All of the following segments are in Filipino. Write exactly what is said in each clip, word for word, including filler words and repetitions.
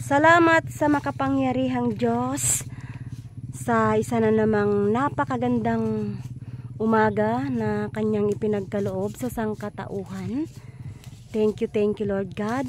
Salamat sa makapangyarihang Diyos sa isa na namang napakagandang umaga na kanyang ipinagkaloob sa sangkatauhan. Thank you, thank you Lord God.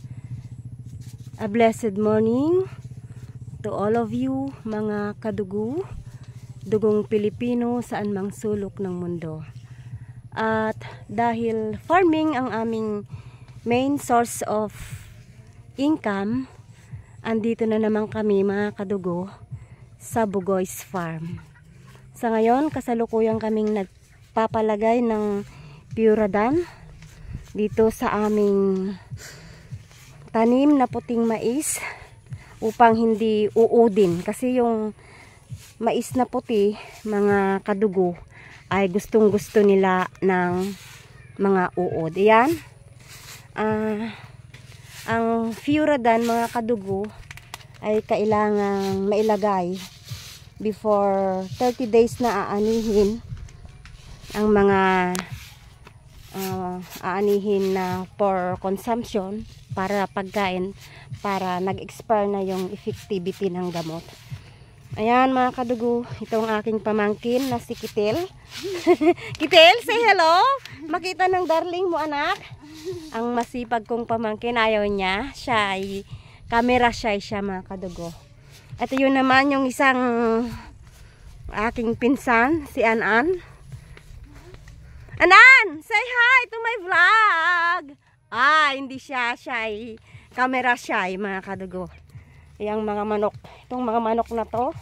A blessed morning to all of you mga kadugo, dugong Pilipino saan mang sulok ng mundo. At dahil farming ang aming main source of income, andito na naman kami mga kadugo sa Bugoy's Farm. Sa ngayon, kasalukuyan kaming nagpapalagay ng Puradan dito sa aming tanim na puting mais upang hindi uudin. Kasi yung mais na puti, mga kadugo, ay gustong gusto nila ng mga uod. Ayan. Ah... Uh, Ang Puradan mga kadugo ay kailangang mailagay before thirty days na aanihin ang mga uh, aanihin na for consumption para pagkain, para nag-expire na yung effectivity ng gamot. Ayan mga kadugo, itong aking pamangkin na si Kitel. Kitel, say hello! Makita ng darling mo anak. Ang masipag kong pamangkin, ayaw niya. Siya ay camera shy siya mga kadugo. At yun naman yung isang aking pinsan, si Anan. Anan! Say hi to my vlog! Ah, hindi siya. Siya ay camera shy mga kadugo. Yang mga manok. Itong mga manok na to.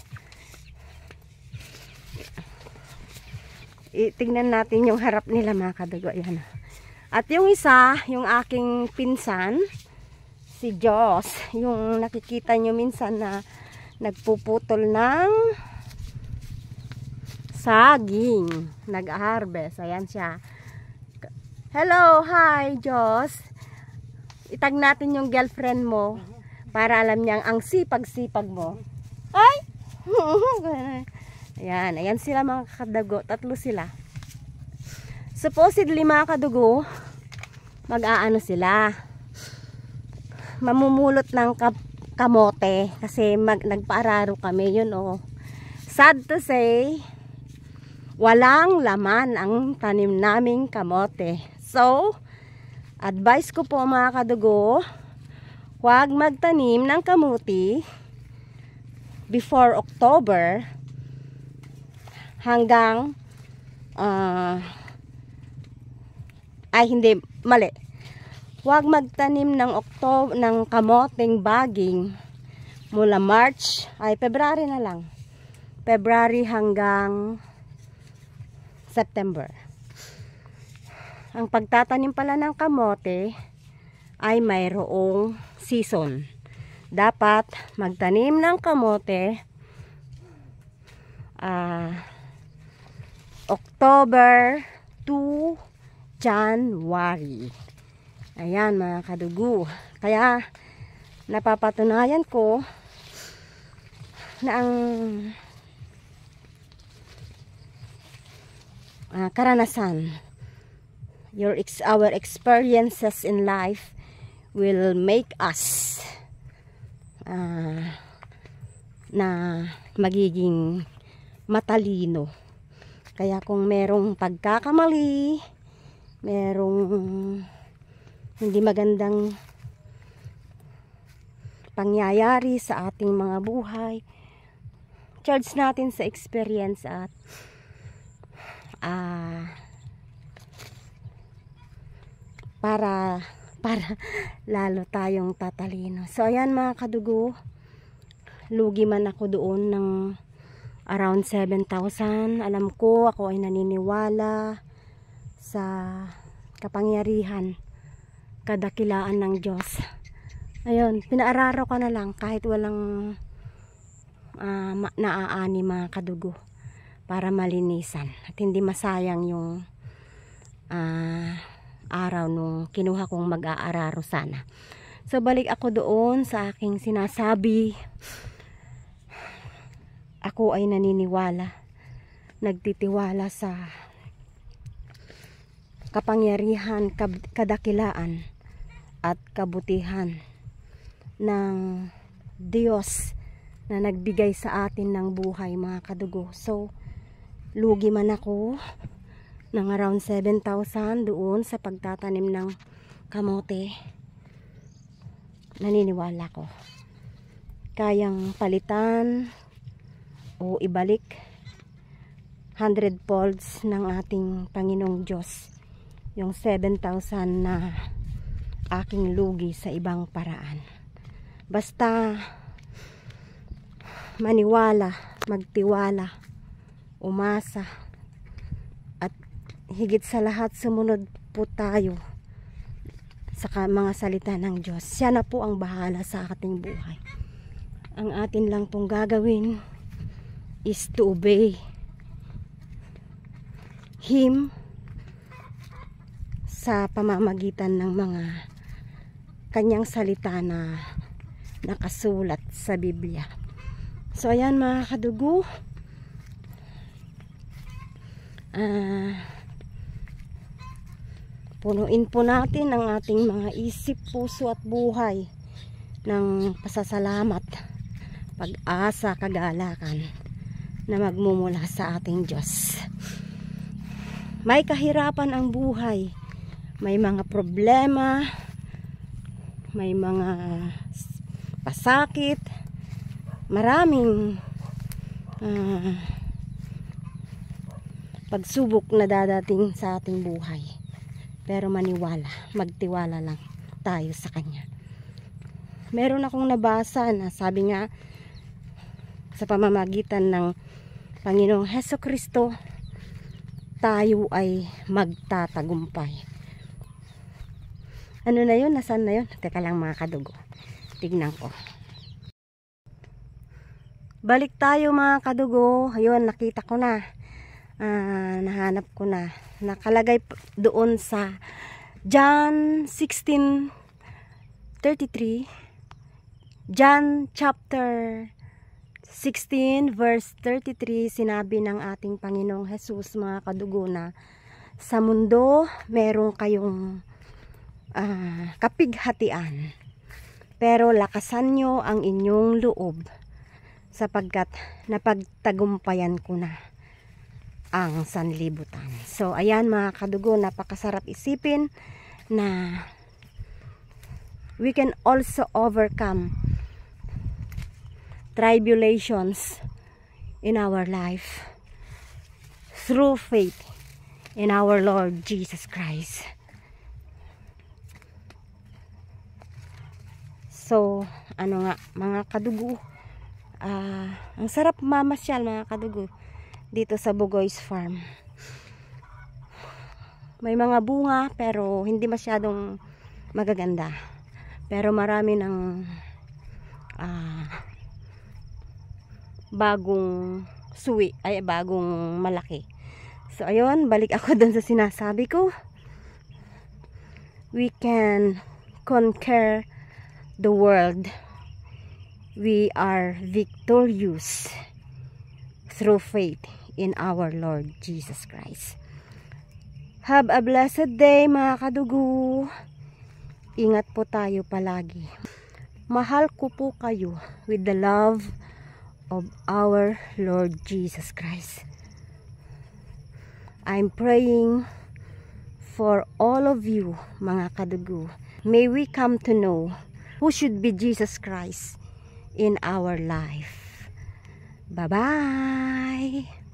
Tingnan natin yung harap nila mga kadugo. Ayan. At yung isa, yung aking pinsan, si Joss, yung nakikita nyo minsan na nagpuputol ng saging, nag-harvest. Ayan siya. Hello, hi Joss. Itag natin yung girlfriend mo para alam niyang ang sipag-sipag mo. Ay! Ayan, ayan sila mga kadugo. Tatlo sila. Supposedly mga kadugo, mag-aano sila, mamumulot ng kamote kasi mag, nagpaararo kami yun oh. Sad to say, walang laman ang tanim naming kamote. So, advice ko po mga kadugo, huwag magtanim ng kamuti before October hanggang uh, ay hindi, mali. Huwag magtanim ng October ng kamoteng baging mula March ay February na lang. February hanggang September. Ang pagtatanim pala ng kamote ay mayroong season. Dapat magtanim ng kamote uh, October to January. Ayan mga kadugo. Kaya napapatunayan ko na ang uh, karanasan, your ex our experiences in life will make us uh, na magiging matalino. Kaya kung merong pagkakamali, merong hindi magandang pangyayari sa ating mga buhay, charge natin sa experience at uh, para para lalo tayong tatalino. So ayan mga kadugo, lugi man ako doon ng around seven thousand. Alam ko, ako ay naniniwala sa kapangyarihan, kadakilaan ng Diyos. Ayun, pinaararo ka na lang kahit walang uh, naaani mga kadugo para malinisan at hindi masayang yung uh, araw nung kinuha kong mag-aararo sana. So balik ako doon sa aking sinasabi. Ako ay naniniwala, nagtitiwala sa kapangyarihan, kadakilaan at kabutihan ng Diyos na nagbigay sa atin ng buhay, mga kadugo. So, lugi man ako ng around seven thousand doon sa pagtatanim ng kamote. Naniniwala ko kayang palitan o ibalik hundred folds ng ating Panginoong Diyos yung seven thousand na aking lugi sa ibang paraan. Basta maniwala, magtiwala, umasa, at higit sa lahat sumunod po tayo sa mga salita ng Diyos. Siya na po ang bahala sa ating buhay. Ang atin lang pong gagawin is to obey Him sa pamamagitan ng mga kanyang salita na nakasulat sa Biblia. So ayan mga kadugo, uh, punuin po natin ang ating mga isip, puso at buhay ng pasasalamat, pag-asa, kagalakan na magmumula sa ating Diyos. May kahirapan ang buhay, may mga problema, may mga pasakit, maraming uh, pagsubok na dadating sa ating buhay. Pero maniwala, magtiwala lang tayo sa Kanya. Meron akong nabasa na sabi nga, sa pamamagitan ng Panginoong Hesukristo, tayo ay magtatagumpay. Ano na yun? Nasaan na yun? Teka lang mga kadugo. Tignan ko. Balik tayo mga kadugo. Ayun, nakita ko na. Uh, nahanap ko na. Nakalagay doon sa John sixteen thirty-three. John chapter sixteen verse thirty-three, sinabi ng ating Panginoong Jesus, mga kadugo, na sa mundo meron kayong uh, kapighatian, pero lakasan nyo ang inyong loob sapagkat napagtagumpayan ko na ang sanlibutan. So ayan mga kadugo, napakasarap isipin na we can also overcome tribulations in our life through faith in our Lord Jesus Christ. So, ano nga mga kadugo, uh, ang sarap mamasyal mga kadugo dito sa Bugoy's Farm. May mga bunga pero hindi masyadong magaganda. Pero marami ng uh, bagong suwi, ay bagong malaki. So ayun, balik ako dun sa sinasabi ko. We can conquer the world. We are victorious through faith in our Lord Jesus Christ. Have a blessed day mga kadugo. Ingat po tayo palagi. Mahal ko po kayo with the love of our Lord Jesus Christ. I'm praying for all of you mga kadugo. May we come to know who should be Jesus Christ in our life. Bye-bye!